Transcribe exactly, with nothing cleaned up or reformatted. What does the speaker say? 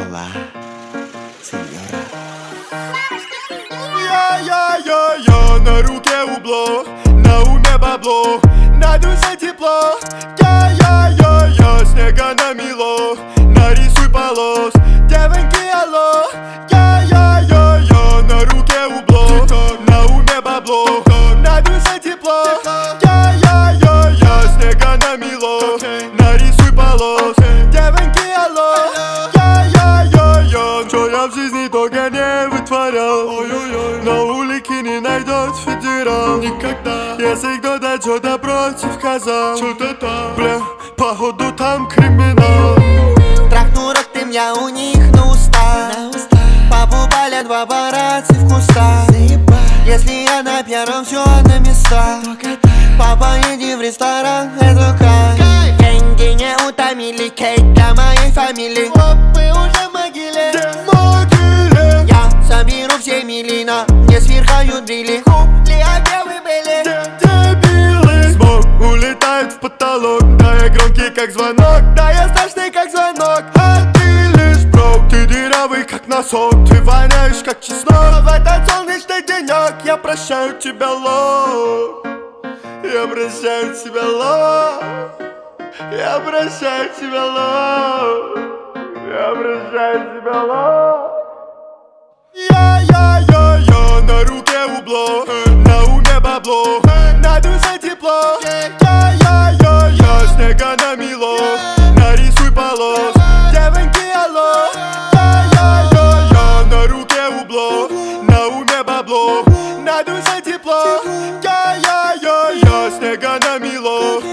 Hola, сеньора. Я-я-я-я, на руке убло, на уме бабло, на душе тепло. Я-я-я-я, снега намело, нарисуй полос, девоньки, алло. Я-я-я-я, на руке убло, на уме бабло, на душе тепло. Я-я-я-я, снега намело, нарисуй полос, девоньки, алло. Я-я-я-я, что я в жизни только не вытворял. На улике не найдет федерал никогда. Если кто-то что-то против сказал, что-то там, бля, походу там криминал. Трахну рот ты меня у них на уста. Папу палят в аппарате в кустах. Если я на первом, все на местах. Папа, иди в ресторан, это кайф. Деньги не утомили, кейк для моей фамилии. Мы уже в могиле, могиле. Я соберу все милина, мне сверхают брили. Купли, а где вы были? Дебилы. Смог улетает в потолок. Да я громкий как звонок, да я страшный как звонок. А ты лишь брок, ты дырявый как носок. Ты воняешь как чеснок. В этот солнечный денек я прощаю тебя, лох. Я прощаю тебя, лох. Я прощаю тебя, лох. Я прощаю тебя, лох. Я-я-я-я, на руке убло, на уме бабло, на душе тепло. Я-я-я-я, снега намело, нарисуй полос, девоньки, алло. Я-я-я-я, на руке убло, на уме бабло, на душе тепло. Я-я-я-я, снега намело,